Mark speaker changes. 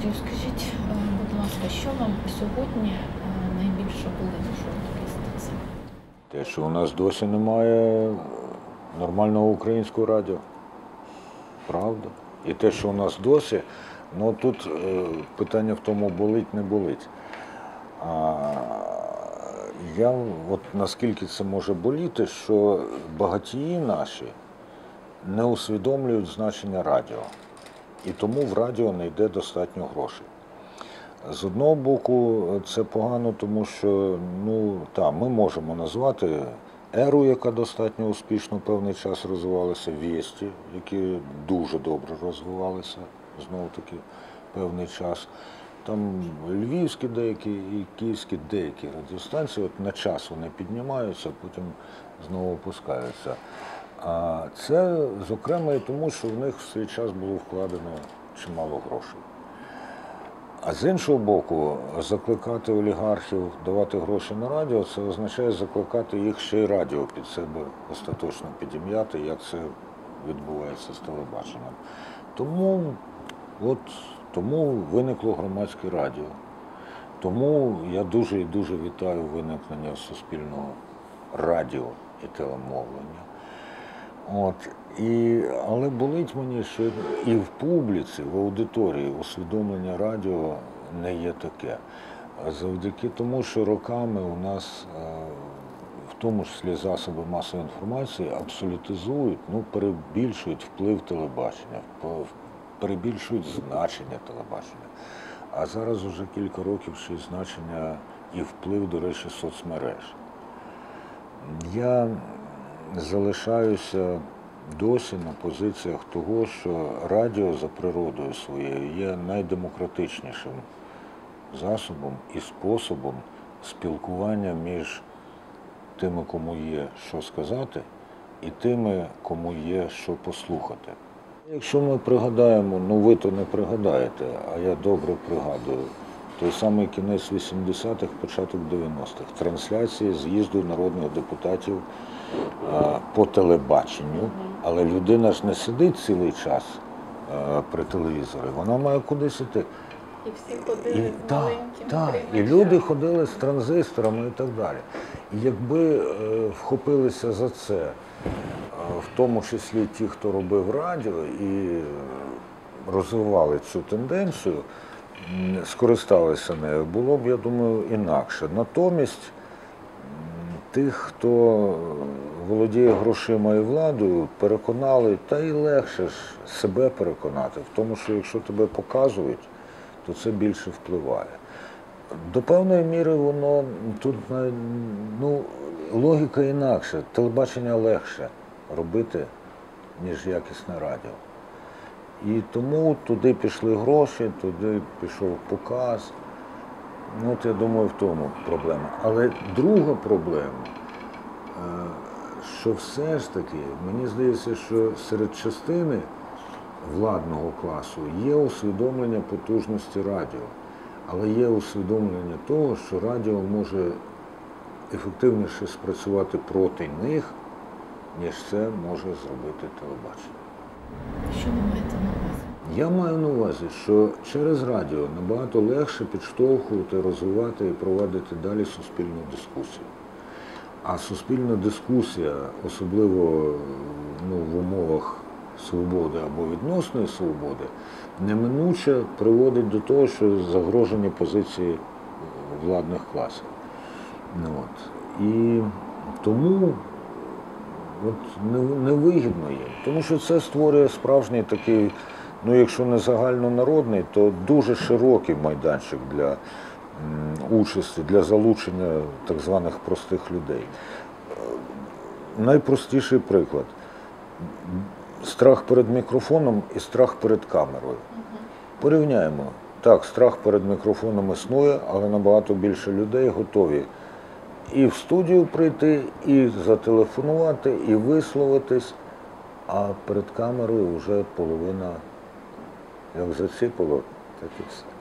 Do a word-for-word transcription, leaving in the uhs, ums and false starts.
Speaker 1: радіо. Скажіть, е, будь ласка, що вам сьогодні е, найбільше болить у журналістиці?
Speaker 2: Те, що у нас досі немає нормального українського радіо. Правда. І те, що у нас досі, ну тут е, питання в тому, болить, не болить. А я, от наскільки це може боліти, що багатії наші не усвідомлюють значення радіо. І тому в радіо не йде достатньо грошей. З одного боку, це погано, тому що ну, та, ми можемо назвати еру, яка достатньо успішно певний час розвивалася, Вєсті, які дуже добре розвивалися, знову-таки, певний час. Там львівські деякі і київські деякі радіостанції, от на час вони піднімаються, потім знову опускаються. А це, зокрема, і тому, що в них в свій час було вкладено чимало грошей. А з іншого боку, закликати олігархів давати гроші на радіо, це означає закликати їх ще й радіо під себе остаточно підім'яти, як це відбувається з телебаченням. Тому, от, тому виникло громадське радіо. Тому я дуже і дуже вітаю виникнення суспільного радіо і телемовлення. От, і, але болить мені, що і в публіці, в аудиторії усвідомлення радіо не є таке. Завдяки тому, що роками у нас, в тому числі засоби масової інформації, абсолютизують, ну, перебільшують вплив телебачення, перебільшують значення телебачення. А зараз вже кілька років ще й значення і вплив, до речі, соцмереж. Я залишаюся досі на позиціях того, що радіо за природою своєю є найдемократичнішим засобом і способом спілкування між тими, кому є що сказати, і тими, кому є що послухати. Якщо ми пригадаємо, ну ви то не пригадаєте, а я добре пригадую, той самий кінець вісімдесятих, початок дев'яностих, трансляції з'їзду народних депутатів а, по телебаченню, але людина ж не сидить цілий час а, при телевізорі, вона має кудись іти.
Speaker 1: І всі ходили
Speaker 2: І,
Speaker 1: з
Speaker 2: та,
Speaker 1: маленьким
Speaker 2: та, і
Speaker 1: приймачем.
Speaker 2: люди ходили з транзисторами і так далі. І якби е, вхопилися за це, е, в тому числі ті, хто робив радіо, і розвивали цю тенденцію, скористалися нею, було б, я думаю, інакше. Натомість тих, хто володіє грошима і владою, переконали, та й легше ж себе переконати, в тому, що якщо тебе показують, то це більше впливає. До певної міри воно тут, ну, логіка інакша, телебачення легше робити, ніж якісне радіо. І тому туди пішли гроші, туди пішов показ. Ну, от я думаю, в тому проблема. Але друга проблема, що все ж таки, мені здається, що серед частини владного класу є усвідомлення потужності радіо, але є усвідомлення того, що радіо може ефективніше спрацювати проти них, ніж це може зробити телебачення.
Speaker 1: Що ви маєте на увазі?
Speaker 2: Я маю на увазі, що через радіо набагато легше підштовхувати, розвивати і проводити далі суспільну дискусію. А суспільна дискусія, особливо ну, в умовах свободи або відносної свободи, неминуче приводить до того, що загрожені позиції владних класів. Ну, от. І тому от, невигідно їм, тому що це створює справжній такий, ну якщо не загальнонародний, то дуже широкий майданчик для м, участі, для залучення так званих простих людей. Найпростіший приклад. Страх перед мікрофоном і страх перед камерою. Порівняємо. Так, страх перед мікрофоном існує, але набагато більше людей готові і в студію прийти, і зателефонувати, і висловитись, а перед камерою вже половина, як заціпало, так і все.